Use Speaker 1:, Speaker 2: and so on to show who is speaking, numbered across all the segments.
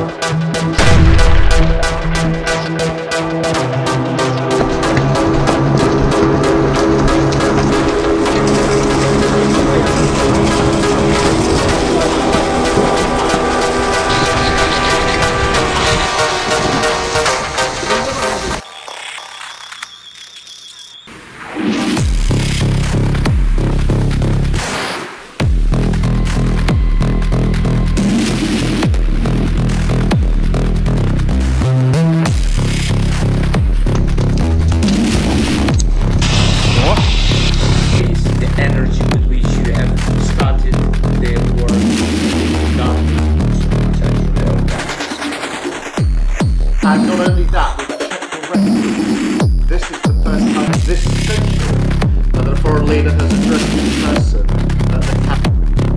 Speaker 1: And not only that, we've checked already. This is the first time this century that a foreign leader has addressed in person at the capital.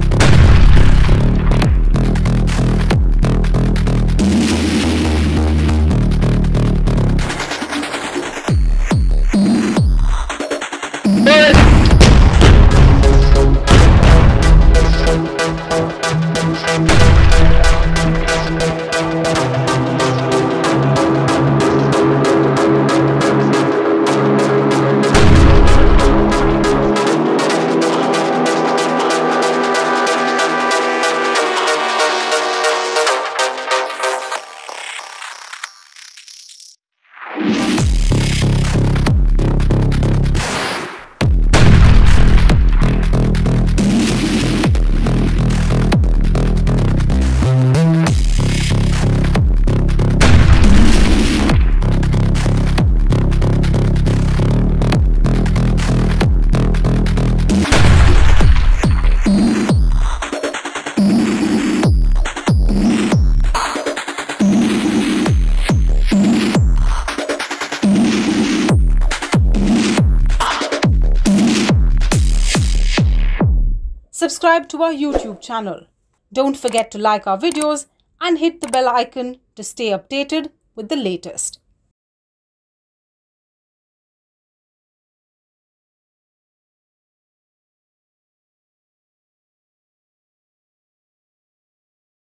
Speaker 2: Subscribe to our YouTube channel. Don't forget to like our videos and hit the bell icon to stay updated with the latest.